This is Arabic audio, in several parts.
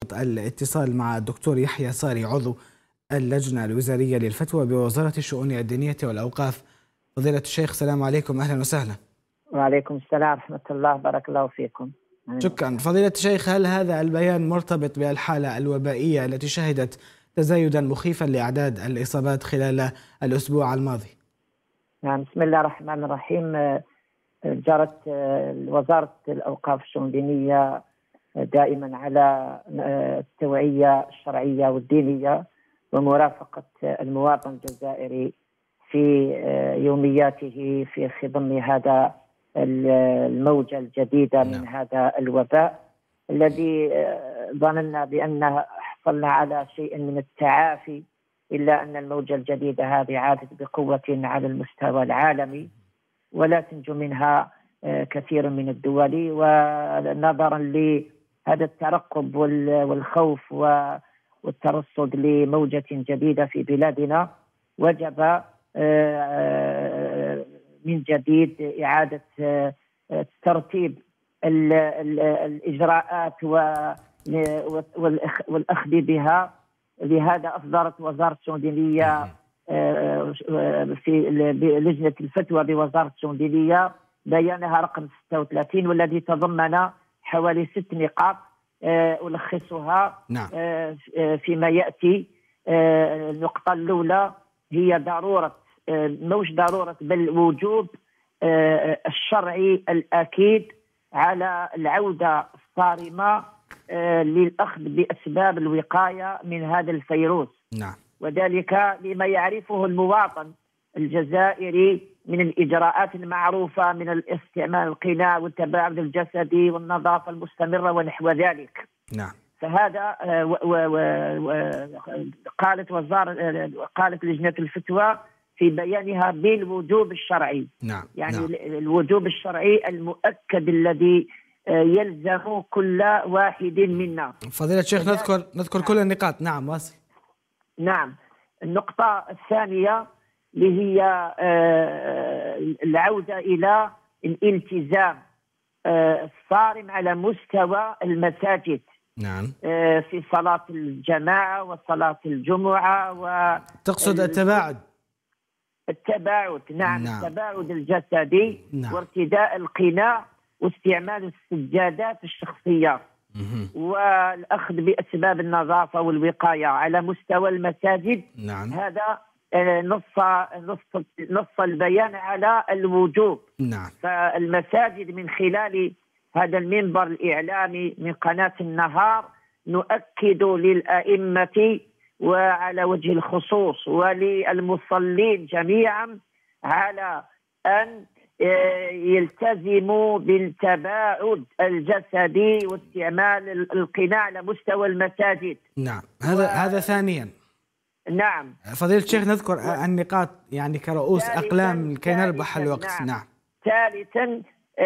الاتصال مع الدكتور يحيى صاري عضو اللجنة الوزارية للفتوى بوزارة الشؤون الدينية والأوقاف. فضيلة الشيخ السلام عليكم، أهلا وسهلا. وعليكم السلام ورحمة الله، بارك الله فيكم. شكرا. فضيلة الشيخ، هل هذا البيان مرتبط بالحالة الوبائية التي شهدت تزايدا مخيفا لأعداد الإصابات خلال الأسبوع الماضي؟ نعم، بسم الله الرحمن الرحيم. جرت وزارة الأوقاف والشؤون الدينية دائما على التوعية الشرعية والدينية ومرافقة المواطن الجزائري في يومياته في خضم هذا الموجة الجديدة من هذا الوباء الذي ظننا بأن حصلنا على شيء من التعافي، إلا أن الموجة الجديدة هذه عادت بقوة على المستوى العالمي ولا تنجو منها كثير من الدول. ونظرا لهذا الترقب والخوف والترصد لموجة جديدة في بلادنا، وجب من جديد إعادة ترتيب الإجراءات والأخذ بها. لهذا أصدرت وزارة الشؤون الدينية في لجنة الفتوى بوزارة الشؤون الدينية بيانها رقم 36، والذي تضمن حوالي 6 نقاط ألخصها فيما يأتي. النقطة الأولى هي ضرورة، مش ضرورة بل وجوب الشرعي الأكيد على العودة الصارمة للأخذ بأسباب الوقاية من هذا الفيروس. وذلك لما يعرفه المواطن الجزائري من الإجراءات المعروفة من الاستعمال القناع والتباعد الجسدي والنظافة المستمرة ونحو ذلك. فهذا قالت لجنة الفتوى في بيانها بالوجوب الشرعي. يعني الوجوب الشرعي المؤكد الذي يلزم كل واحد منا. فضيلة الشيخ، نذكر كل النقاط. نعم، واصل. نعم، النقطة الثانية اللي هي العودة إلى الالتزام الصارم على مستوى المساجد. في صلاة الجماعة وصلاة الجمعة تقصد التباعد. نعم. التباعد الجسدي وارتداء القناع واستعمال السجادات الشخصية والأخذ بأسباب النظافة والوقاية على مستوى المساجد. هذا نص البيان على الوجوب. فالمساجد من خلال هذا المنبر الإعلامي من قناة النهار نؤكد للأئمة وعلى وجه الخصوص وللمصلين جميعا على أن يلتزموا بالتباعد الجسدي واستعمال القناع على مستوى المساجد. هذا ثانيا. نعم فضيلة الشيخ، نذكر النقاط يعني كرؤوس أقلام كي نربح الوقت. ثالثا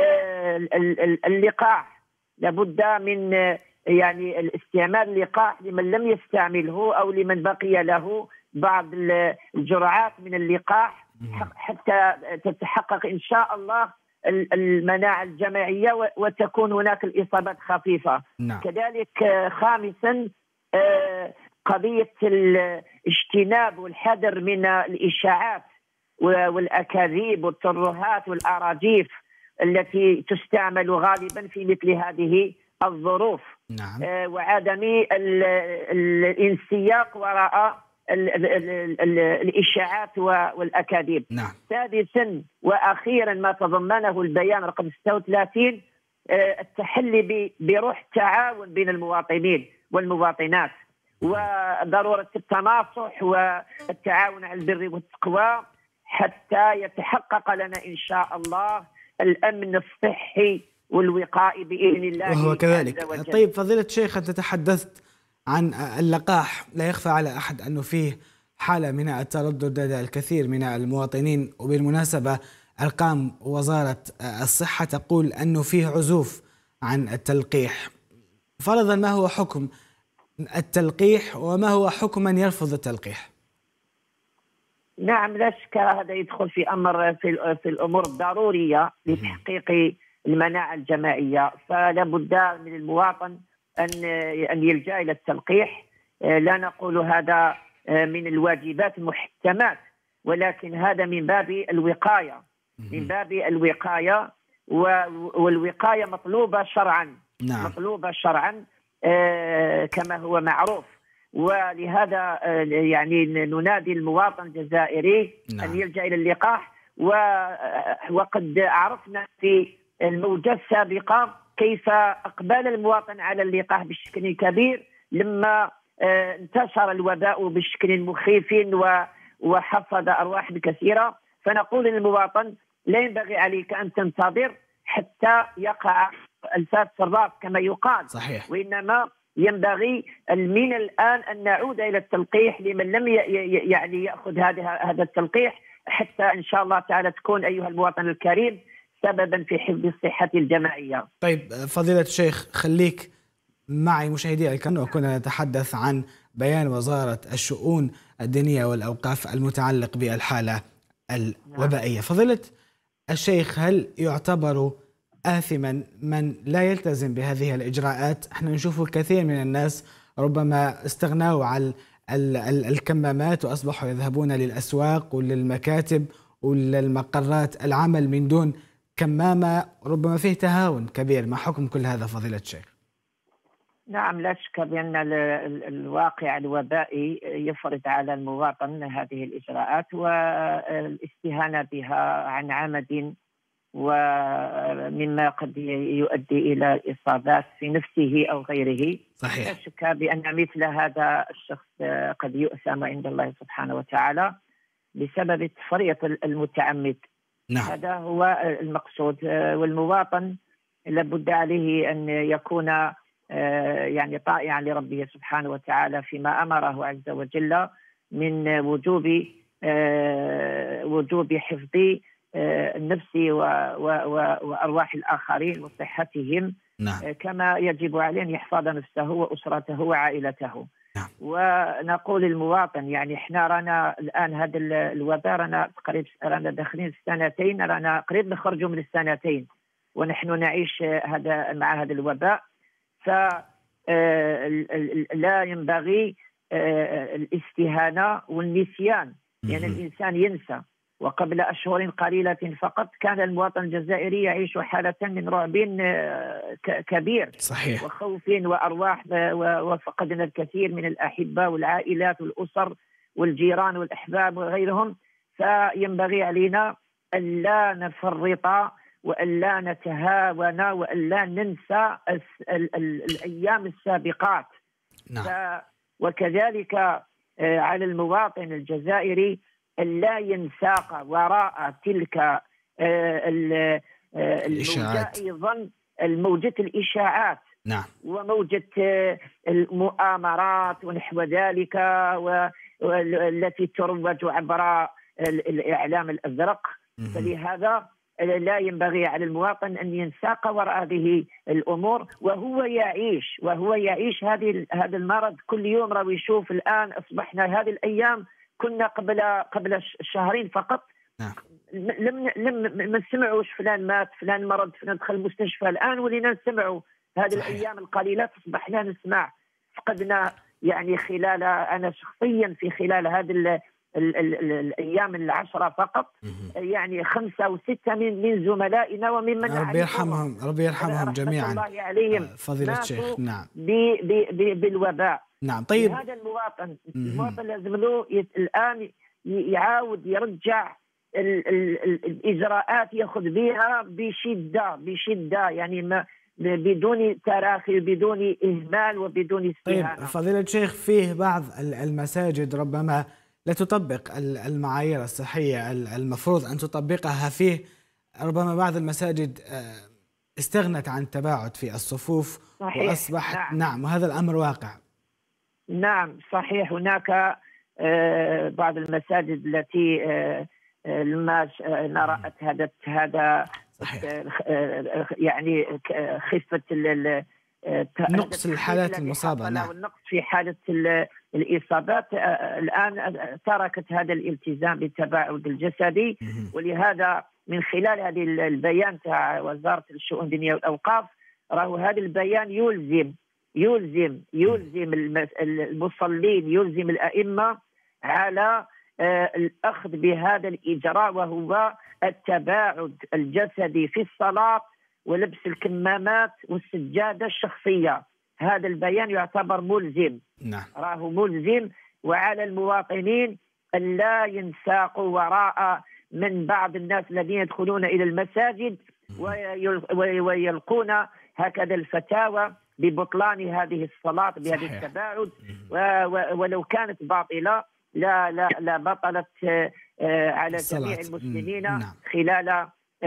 اللقاح، لابد من يعني الاستعمال اللقاح لمن لم يستعمله أو لمن بقي له بعض الجرعات من اللقاح حتى تتحقق إن شاء الله المناعة الجماعية وتكون هناك الإصابات خفيفة. كذلك خامسا قضية الاجتناب والحذر من الإشاعات والأكاذيب والترهات والأراجيف التي تستعمل غالبا في مثل هذه الظروف. وعدم الانسياق وراء الإشاعات والأكاذيب. سادسا وأخيرا ما تضمنه البيان رقم 36 التحلي بروح التعاون بين المواطنين والمواطنات وضرورة التناصح والتعاون على البر والتقوى حتى يتحقق لنا إن شاء الله الأمن الصحي والوقائي بإذن الله. وهو كذلك. طيب فضيلة الشيخ، أنت تحدثت عن اللقاح. لا يخفى على أحد أنه فيه حالة من التردد لدى الكثير من المواطنين، وبالمناسبة أرقام وزارة الصحة تقول أنه فيه عزوف عن التلقيح. فرضا، ما هو حكم التلقيح وما هو حكم من يرفض التلقيح؟ نعم، لا شك هذا يدخل في أمر في الأمور الضرورية لتحقيق المناعة الجماعية. فلا بد من المواطن أن يلجأ إلى التلقيح. لا نقول هذا من الواجبات المحتمات، ولكن هذا من باب الوقاية، من باب الوقاية، والوقاية مطلوبة شرعا. نعم. مطلوبة شرعا كما هو معروف. ولهذا يعني ننادي المواطن الجزائري أن يلجأ إلى اللقاح. وقد عرفنا في الموجة السابقة كيف أقبل المواطن على اللقاح بشكل كبير لما انتشر الوباء بشكل مخيف وحفظ أرواح كثيرة. فنقول للمواطن لا ينبغي عليك أن تنتظر حتى يقع الفاس في الراس كما يقال. صحيح. وإنما ينبغي من الآن أن نعود إلى التلقيح لمن لم يعني يأخذ هذا التلقيح، حتى إن شاء الله تعالى تكون أيها المواطن الكريم سببا في حفظ الصحة الجماعية. طيب فضيلة الشيخ، خليك معي مشاهدي الكرام، وكنا نتحدث عن بيان وزارة الشؤون الدينية والأوقاف المتعلق بالحالة الوبائية. فضيلة الشيخ، هل يعتبر آثما من لا يلتزم بهذه الإجراءات؟ احنا نشوف الكثير من الناس ربما استغنوا عن الكمامات وأصبحوا يذهبون للأسواق وللمكاتب وللمقرات العمل من دون كمامة، ربما فيه تهاون كبير. ما حكم كل هذا فضيلة الشيخ؟ نعم، لا شك بأن الواقع الوبائي يفرض على المواطن هذه الإجراءات والاستهانة بها عن عمد، ومما قد يؤدي إلى إصابات في نفسه أو غيره. صحيح. لا شك بأن مثل هذا الشخص قد يؤثم عند الله سبحانه وتعالى بسبب التفريط المتعمد. نعم. هذا هو المقصود. والمواطن لابد عليه أن يكون يعني طائعا لربه سبحانه وتعالى فيما أمره عز وجل من وجوب حفظ النفس وأرواح الآخرين وصحتهم. نعم. كما يجب عليه أن يحفظ نفسه وأسرته وعائلته. نعم. ونقول للمواطن يعني احنا رانا الآن هذا الوباء رانا داخلين السنتين، رانا قريب نخرجوا من السنتين ونحن نعيش مع هذا الوباء. فلا ينبغي الاستهانة والنسيان، يعني الإنسان ينسى. وقبل أشهر قليلة فقط كان المواطن الجزائري يعيش حالة من رعب كبير. صحيح. وخوف وأرواح، وفقدنا الكثير من الأحبة والعائلات والأسر والجيران والأحباب وغيرهم. فينبغي علينا ألا نفرط وألا نتهاون وألا ننسى الأيام السابقات. نعم. وكذلك على المواطن الجزائري ألا ينساق وراء تلك الإشاعات، أيضا موجة الإشاعات. نعم. وموجة المؤامرات ونحو ذلك، والتي تروج عبر الإعلام الأزرق. فلهذا لا ينبغي على المواطن أن ينساق وراء هذه الأمور وهو يعيش هذا المرض كل يوم. راهو يشوف الآن أصبحنا هذه الأيام، كنا قبل شهرين فقط لم نسمعوش فلان مات، فلان مرض، فلان دخل المستشفى. الآن ولينا نسمعوا هذه الأيام القليلة أصبحنا نسمع. فقدنا يعني أنا شخصيا في خلال هذه الأيام العشرة فقط يعني 5 أو 6 من زملائنا وممن ربي يرحمهم جميعا الله عليهم فضيلة الشيخ. نعم. بالوباء. نعم. طيب هذا المواطن لازم له الآن يعاود يرجع الإجراءات، يأخذ بها بشدة يعني بدون تراخي، بدون إهمال وبدون استهانة. طيب فضيلة الشيخ، فيه بعض المساجد ربما لا تطبق المعايير الصحية المفروض أن تطبقها. فيه ربما بعض المساجد استغنت عن التباعد في الصفوف. صحيح. وأصبحت نعم، وهذا الأمر واقع. نعم صحيح. هناك بعض المساجد التي لما رأت هذا يعني خفة نقص الحالات المصابة. نعم. والنقص في حالة الإصابات، الآن تركت هذا الالتزام بالتباعد الجسدي. ولهذا من خلال هذه البيان تاع وزارة الشؤون الدينية والأوقاف، راهو هذا البيان يلزم المصلين، يلزم الأئمة على الأخذ بهذا الإجراء، وهو التباعد الجسدي في الصلاة ولبس الكمامات والسجادة الشخصية. هذا البيان يعتبر ملزم. نعم. راه ملزم، وعلى المواطنين أن لا ينساقوا وراء من بعض الناس الذين يدخلون إلى المساجد ويلقون هكذا الفتاوى ببطلان هذه الصلاة بهذا التباعد، ولو كانت باطلة لا بطلت على جميع المسلمين خلال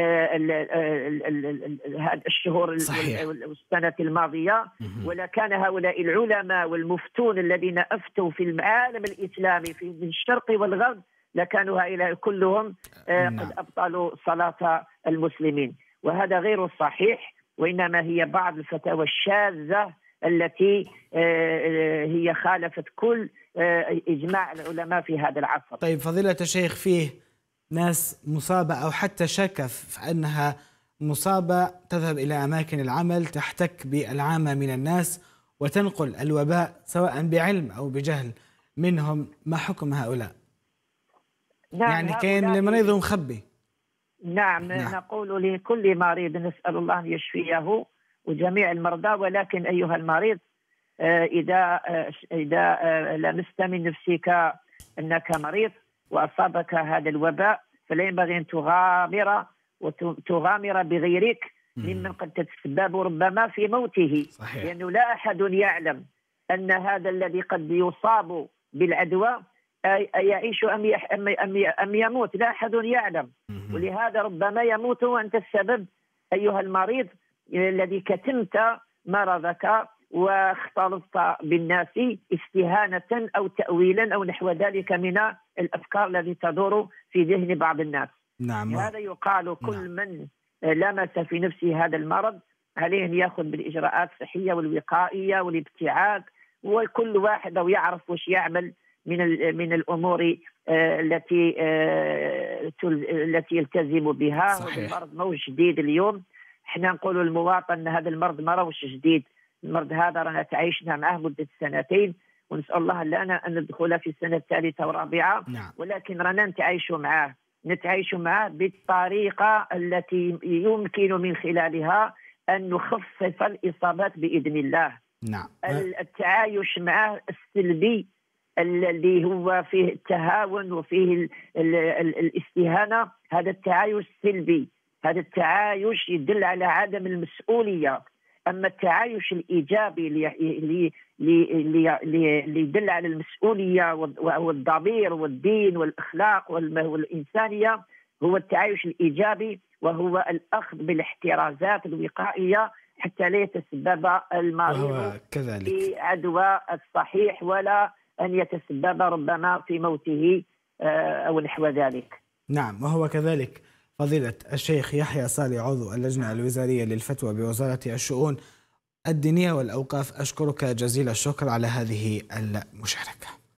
الشهور والسنة الماضية. ولكان هؤلاء العلماء والمفتون الذين أفتوا في العالم الإسلامي في الشرق والغرب لكانوا هؤلاء كلهم قد أبطلوا صلاة المسلمين، وهذا غير صحيح، وإنما هي بعض الفتاوى الشاذة التي هي خالفت كل إجماع العلماء في هذا العصر. طيب فضيلة الشيخ، فيه ناس مصابة أو حتى شك في أنها مصابة تذهب إلى أماكن العمل، تحتك بالعامة من الناس وتنقل الوباء سواء بعلم أو بجهل منهم، ما حكم هؤلاء؟ نعم، يعني كان لمريض مخبي. نعم. نقول لكل مريض نسأل الله أن يشفيه وجميع المرضى، ولكن أيها المريض إذا لمست من نفسك أنك مريض وأصابك هذا الوباء فلا ينبغي أن تغامر بغيرك ممن قد تتسبب ربما في موته. صحيح. لأنه لا أحد يعلم أن هذا الذي قد يصاب بالعدوى يعيش أم يموت، لا أحد يعلم. ولهذا ربما يموت وأنت السبب أيها المريض الذي كتمت مرضك واختلطت بالناس استهانة أو تأويلا أو نحو ذلك من الأفكار التي تدور في ذهن بعض الناس. نعم. هذا يقال كل من لمس في نفسه هذا المرض عليه أن يأخذ بالإجراءات الصحية والوقائية والابتعاد، وكل واحد أو يعرف وش يعمل من الأمور التي يلتزم بها. المرض مو جديد اليوم، احنا نقول للمواطن ان هذا المرض ما راهوش جديد، المرض هذا رانا تعايشنا معه مده سنتين، ونسال الله لنا ان ندخل في السنه الثالثه والرابعه. ولكن رانا نتعايش معه بالطريقه التي يمكن من خلالها ان نخفف الاصابات باذن الله. نعم. التعايش معه السلبي الذي هو فيه التهاون وفيه الاستهانة، هذا التعايش سلبي، هذا التعايش يدل على عدم المسؤولية. أما التعايش الإيجابي اللي يدل على المسؤولية والضمير والدين والأخلاق والإنسانية هو التعايش الإيجابي، وهو الأخذ بالاحترازات الوقائية حتى لا يتسبب المريض في عدوى الصحيح ولا أن يتسبب ربما في موته أو نحو ذلك. نعم، وهو كذلك. فضيلة الشيخ يحيى صالح، عضو اللجنة الوزارية للفتوى بوزارة الشؤون الدينية والأوقاف، أشكرك جزيل الشكر على هذه المشاركة.